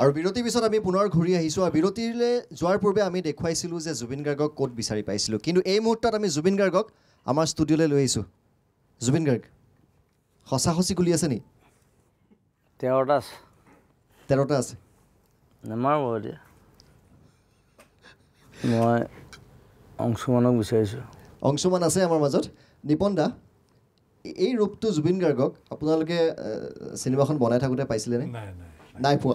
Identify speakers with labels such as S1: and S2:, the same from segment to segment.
S1: আৰু বিৰতিৰ পিছত আমি পুনৰ ঘূৰি আহিছোঁ আৰু বিৰতিলৈ যোৱাৰ পূৰ্বে আমি দেখুৱাইছিলোঁ যে জুবিন গাৰ্গক ক'ত বিচাৰি পাইছিলোঁ কিন্তু এই মুহূৰ্তত আমি জুবিন গাৰ্গক আমাৰ ষ্টুডিঅ'লৈ লৈ আহিছোঁ জুবিন গাৰ্গ সঁচা সঁচি গুলি আছে নি 13টা আছে
S2: নেমাৰো এতিয়া মই অংশুমানক বিচাৰিছোঁ
S1: অংশুমান আছে আমাৰ মাজত নিপন দা এই ৰূপটো জুবিন গাৰ্গক আপোনালোকে চিনেমাখন বনাই থাকোঁতে পাইছিলেনে নাই পোৱা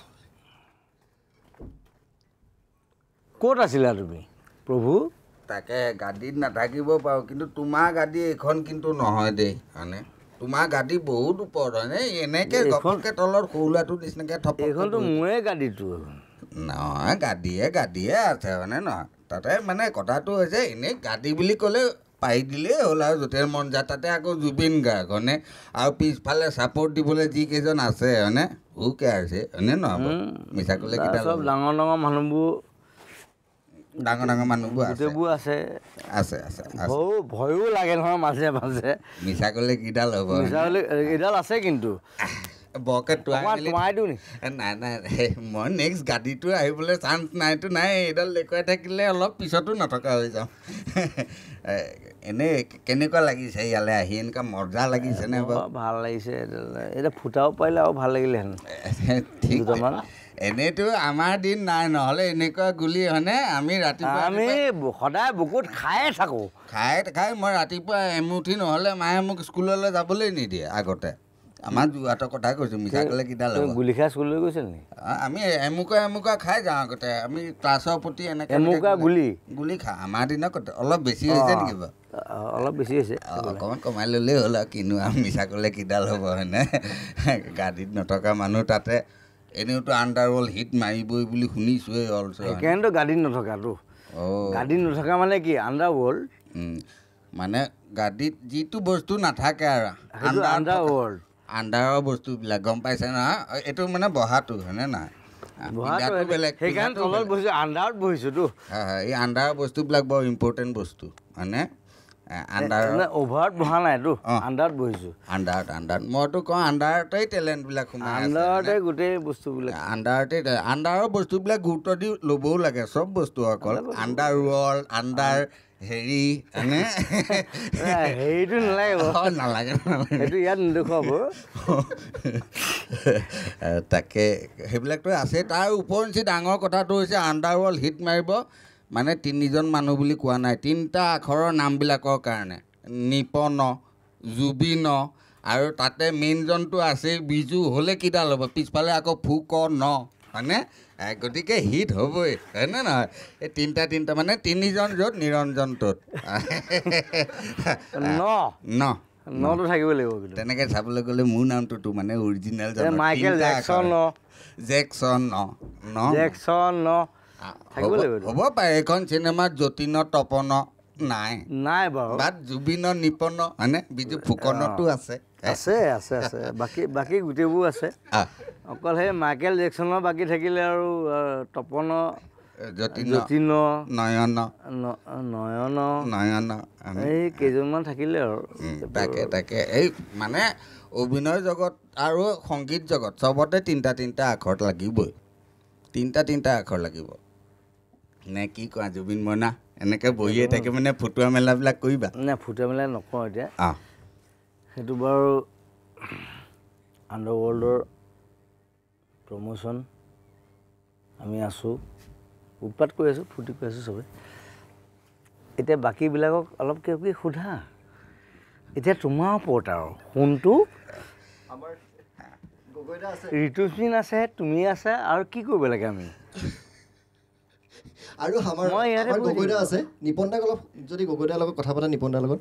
S2: ক'ত আছিলা তুমি প্ৰভু
S3: তাকে গাদীত নাথাকিব পাৰোঁ কিন্তু তোমাৰ গাদী এইখন কিন্তু নহয় দেই মানে তোমাৰ গাদী বহুত ওপৰত হয়নে এনেকৈ ঘপককৈ তলত সৰু ল'ৰাটোৰ নিচিনাকৈ থপ
S2: এইখনতো মোৰে গাড়ীটো
S3: নহয় গাদীয়ে আছে হয়নে নহয় তাতে মানে কথাটো হৈছে এনেই গাদী বুলি ক'লে পাৰি দিলেই হ'ল আৰু য'তে মন যায় তাতে আকৌ জুবিন গাৰ্গ হয়নে আৰু পিছফালে ছাপৰ্ট দিবলৈ যিকেইজন আছে হয়নে ওকে আছে হয়নে নহয় মিছা ক'লে কেইটা
S2: চব ডাঙৰ মানুহবোৰ
S3: গোটেইবোৰ আছে
S2: ভয়ো লাগে নহয় মাজে মাজে
S3: মিছা ক'লে কিডাল হ'ব
S2: এইডাল আছে কিন্তু
S3: বৰকে
S2: তোমাই দিওঁ নি
S3: নাই মই নেক্সট গাড়ীটো আহিবলৈ চান্স নাইতো নাই এইডাল দেখুৱাই থাকিলে অলপ পিছতো নথকা হৈ যাওঁ এনেই কেনেকুৱা লাগিছে ইয়ালৈ আহি এনেকুৱা মজা লাগিছেনে বাৰু
S2: ভাল লাগিছে এতিয়া ফুটাব পাৰিলে আৰু ভাল লাগিলেহেঁতেন
S3: ঠিক এনেইতো আমাৰ দিন নাই নহ'লে এনেকুৱা গুলি হয়নে আমি ৰাতিপুৱা
S2: আমি সদায় বুকুত খায়ে থাকোঁ
S3: খাই মই ৰাতিপুৱা এমুঠি নহ'লে মায়ে মোক স্কুললৈ যাবলৈ নিদিয়ে আগতে আমাৰ যোৰহাটৰ কথা কৈছোঁ মিছা ক'লে কিডাল হ'ব
S2: গুলি খাই স্কুললৈ গৈছিল নি
S3: আমি এমুকা খাই যাওঁ আগতে আমি ক্লাছৰ প্ৰতি এনেকৈ গুলি খাওঁ আমাৰ দিনত অলপ বেছি হৈছে নেকি বাৰু
S2: অলপ বেছি হৈছে
S3: অকণমান কমাই ল'লেই হ'ল আৰু কিনো আৰু মিছা ক'লে কিডাল হ'ব হয়নে গাড়ীত নথকা মানুহ তাতে এনেওতো আণ্ডাৰৱৰ্ল্ড হিট মাৰিবই বুলি শুনিছোঁৱেই
S2: সেইকাৰণেতো গাড়ীত নথকাটো গাড়ীত নথকা মানে কি আণ্ডাৰৱৰ্ল্ড
S3: মানে গাড়ীত যিটো বস্তু নাথাকে আৰু আণ্ডাৰৰ বস্তুবিলাক গম পাইছে নহয় এইটো মানে বহাটো হয়নে নহয়
S2: সেইকাৰণে তলত বহিছোঁ আণ্ডাৰত বহিছোঁতো
S3: এই আণ্ডাৰৰ বস্তুবিলাক বৰ ইম্পৰ্টেণ্ট বস্তু হয়নে
S2: অভাৰত বহা নাইতো আণ্ডাৰত বহিছোঁ
S3: আণ্ডাৰত মইতো কওঁ আণ্ডাৰতেই টেলেণ্টবিলাক সোমাই
S2: আণ্ডাৰতে গোটেই বস্তুবিলাক
S3: আণ্ডাৰৰ বস্তুবিলাক গুৰুত্ব দি ল'বও লাগে চব বস্তু অকল আণ্ডাৰ ৱৰ্ল্ড আণ্ডাৰ হেৰি হয়নে
S2: হেৰিটো নালাগে সেইটো ইয়াত নেদেখুৱাব
S3: তাকে সেইবিলাকতো আছে তাৰ ওপৰঞ্চি ডাঙৰ কথাটো হৈছে আণ্ডাৰ ৱৰ্ল্ড হিট মাৰিব মানে 3জন মানুহ বুলি কোৱা নাই 3টা আখৰৰ নামবিলাকৰ কাৰণে নিপন জুবিন আৰু তাতে মেইনজনটো আছে বিজু হ'লে কিডাল হ'ব পিছফালে আকৌ ফুক ন হয়নে গতিকে হিট হ'বই হয়নে নহয় এই 3টা মানে 3জন য'ত নিৰঞ্জনটোত
S2: নটো থাকিব লাগিব
S3: তেনেকৈ চাবলৈ গ'লে মোৰ নামটোতো মানে অৰিজিনেল
S2: মাইকেল
S3: জেকচন হ'ব পাৰে এইখন চিনেমাত যতীন তপন নাই
S2: বাৰু
S3: বাট জুবিন নিপন হয়নে বিজু ফুকনতো আছে
S2: বাকী গোটেইবোৰ আছে অকল সেই মাইকেল জেকচনৰ বাকী থাকিলে আৰু তপন যতীন
S3: নয়ন
S2: এই কেইজনমান থাকিলে আৰু
S3: তাকে এই মানে অভিনয় জগত আৰু সংগীত জগত চবতে 3টা আখৰ লাগিবই 3টা আখৰ লাগিব নে কি কোৱা জুবিন মইনা এনেকৈ বহিয়ে থাকে মানে ফুটোৱা মেলাবিলাক কৰিবা
S2: নে ফুটোৱা মেলা নকওঁ এতিয়া সেইটো বাৰু আণ্ডাৰৱৰ্ল্ডৰ প্ৰমোশ্যন আমি আছোঁ উৎপাত কৰি আছোঁ ফূৰ্তি কৰি আছোঁ চবেই এতিয়া বাকীবিলাকক অলপ কিবা কিবি সোধা এতিয়া তোমাৰ ওপৰত আৰু কোনটো ঋতুস্মিন আছে তুমি আছে আৰু কি কৰিব লাগে আমি
S1: আৰু আমাৰ গগৈদা আছে নিপন দাক অলপ যদি গগৈদাৰ লগত কথা পাতা নিপন দাৰ লগত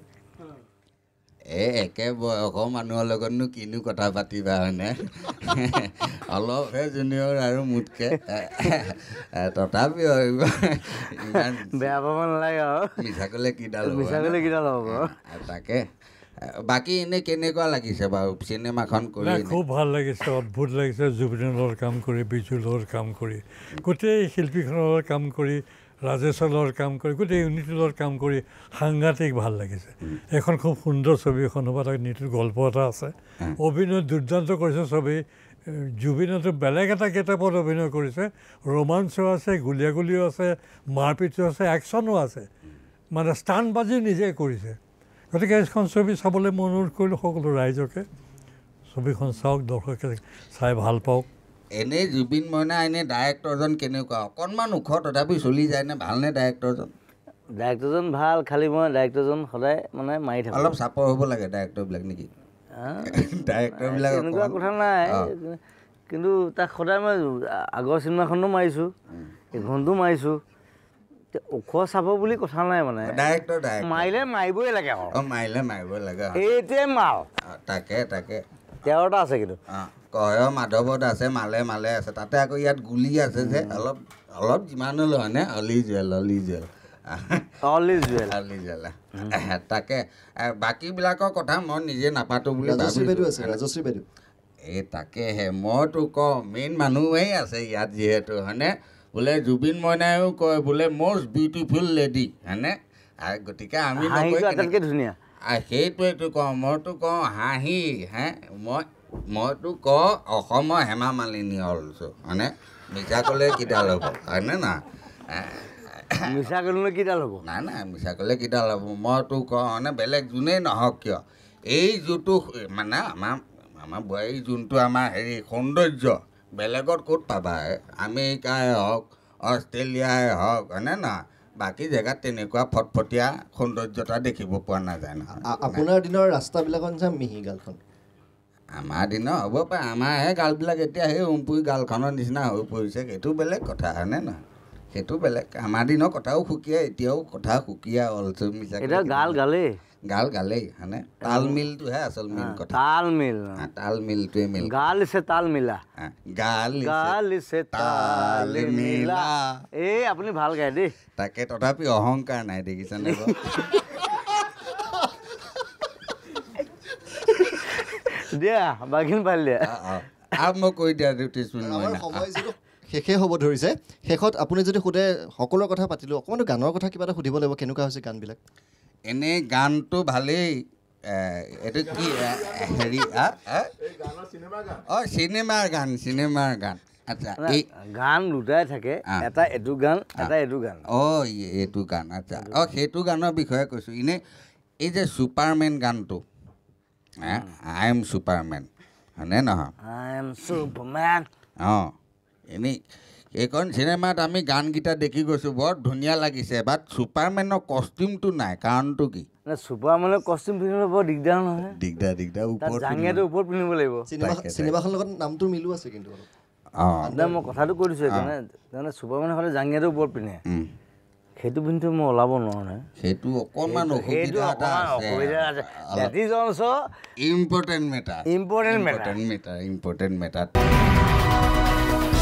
S3: একে বয়সৰ মানুহৰ লগতনো কিনো কথা পাতিবা হয়নে অলপহে জুনিয়ৰ আৰু মোতকৈ তথাপিও
S2: বেয়া পাব নালাগে আৰু
S3: মিছা ক'লে কিডাল
S2: হ'ব
S3: তাকে বাকী এনেই কেনেকুৱা লাগিছে বাৰু চিনেমাখন কৰি
S4: খুব ভাল লাগিছে অদ্ভুত লাগিছে জুবিনৰ লগত কাম কৰি বিজুৰ লগত কাম কৰি গোটেই শিল্পীখনৰ লগত কাম কৰি ৰাজেশৰ লগত কাম কৰি গোটেই ইউনিটিৰ লগত কাম কৰি সাংঘাতিক ভাল লাগিছে এখন খুব সুন্দৰ ছবি এখন হ'ব তাক নীতিৰ গল্প এটা আছে অভিনয় দুৰ্দান্ত কৰিছে ছবি জুবিনতো বেলেগ এটা কিতাপত অভিনয় কৰিছে, ৰোমাঞ্চো আছে, গুলীয়াগুলিও আছে, মাৰপিটো আছে, একশ্যনো আছে, মানে ষ্টাণ্টবাজি নিজে কৰিছে। গতিকে এইখন ছবি চাবলৈ মই অনুৰোধ কৰিলোঁ সকলো ৰাইজকে, ছবিখন চাওক, দৰ্শকে চাই ভাল পাওক।
S3: এনেই জুবিন মইনা এনেই ডাইৰেক্টৰজন কেনেকুৱা? অকণমান ওখ তথাপি চলি যায়নে? ভালনে ডাইৰেক্টৰজন?
S2: ডাইৰেক্টৰজন ভাল, খালি মই ডাইৰেক্টৰজন সদায় মানে মাৰি থাকোঁ।
S3: অলপ চাপৰ হ'ব লাগে ডাইৰেক্টৰবিলাক নেকি? ডাইৰেক্টৰবিলাক
S2: তেনেকুৱা কথা নাই, কিন্তু তাক সদায় মই আগৰ চিনেমাখনো মাৰিছোঁ, এইখনতো মাৰিছোঁ। ওখ চাব বুলি কথা নাই, মানে
S3: ডাইৰেক্টৰ
S2: মাৰিলে মাৰিবই লাগে আৰু।
S3: মাৰিলে মাৰিবই লাগে।
S2: এইটোৱে মাল।
S3: তাকে
S2: 13টা আছে কিন্তু।
S3: কয় মাধৱত আছে, মালে মালে আছে, তাতে আকৌ ইয়াত গুলি আছে যে অলপ যিমান হ'লেও হয়নে? অলি জুৱেল তাকে বাকীবিলাকৰ কথা মই নিজে নাপাতো বুলি
S1: ভাবিছোঁ।
S3: এই তাকেহে মইতো কওঁ, মেইন মানুহেই আছে ইয়াত যিহেতু হয়নে? বোলে জুবিন মইনায়ো কয় বোলে মষ্ট বিউটিফুল লেডি হয়নে? গতিকে আমি
S2: ধুনীয়া
S3: সেইটোৱেতো কওঁ, মইতো কওঁ হাঁহি মইতো কওঁ অসমৰ হেমা মালিনী অলছো হয়নে? মিছা ক'লে কিডাল হ'ব হয়নে না?
S2: মিছা ক'লে কিডাল হ'ব?
S3: নাই মিছা ক'লে কিডাল হ'ব? মইতো কওঁ মানে বেলেগ যোনেই নহওক কিয়, এই যোনটো মানে আমাৰ বোৱাৰী যোনটো আমাৰ সৌন্দৰ্য বেলেগত ক'ত পাবা? আমেৰিকাই হওক, অষ্ট্ৰেলিয়াই হওক হয়নে নহয়? বাকী জেগাত তেনেকুৱা ফটফটীয়া সৌন্দৰ্যতা দেখিব পোৱা নাযায় নহয়।
S1: আপোনাৰ দিনৰ ৰাস্তাবিলাকত যে মিহি গালখন,
S3: আমাৰ দিনৰ হ'ব পাৰে, আমাৰহে গালবিলাক এতিয়া সেই উমপুৰি গালখনৰ নিচিনা হৈ পৰিছে, সেইটো বেলেগ কথা হয়নে নহয়? সেইটো বেলেগ। আমাৰ দিনৰ কথাও সুকীয়া, এতিয়াও কথা সুকীয়া অলছো। মিছা গাল গালেই হয়নে? তালমিলটোহে আচল মেইন কথা। তালমিলটোৱে মেইন।
S2: এই আপুনি ভাল গায় দেই।
S3: তাকে তথাপি অহংকাৰ নাই দেখিছেনে?
S2: দিয়া বাকীখিনি পালি দিয়া
S3: আৰু মই কৈ দিয়া
S1: শেষে হ'ব ধৰিছে। শেষত আপুনি যদি সোধে, সকলোৰে কথা পাতিলোঁ, অকণমান গানৰ কথা কিবা এটা সুধিব লাগিব, কেনেকুৱা হৈছে গানবিলাক?
S3: এনেই গানটো ভালেই। এইটো কি চিনেমাৰ গান। আচ্ছা, এই
S2: গান দুটাই থাকে, এটা এইটো গান, এটা এইটো গান।
S3: এইটো গান আচ্ছা। সেইটো গানৰ বিষয়ে কৈছোঁ। এনেই এই যে ছুপাৰমেন গানটো, আই এম ছুপাৰমেন হয়নে নহয়? এনেই এইখন চিনেমাত আমি গানকেইটা দেখি গৈছোঁ, বৰ ধুনীয়া লাগিছে, বাট ছুপাৰমেনৰ কষ্টিউমটো নাই, কাৰণটো কি?
S2: ছুপাৰমেনৰ কষ্টিউম পিন্ধিবলৈ বৰ দিগদাৰ নহয়?
S3: দিগদাৰ
S2: জাঙিয়াটো ওপৰত পিন্ধিব লাগিব।
S1: চিনেমাখনৰ লগত নামটো মিলো আছে কিন্তু।
S2: মই কথাটো কৈ দিছোঁ, সেইকাৰণে ছুপাৰমেন হ'লে জাঙিয়াটো ওপৰত পিন্ধে, সেইটো পিন্ধি মই ওলাব নোৱাৰোঁ নহয়।
S3: সেইটো অকণমান অসুবিধা আছে। Important matter.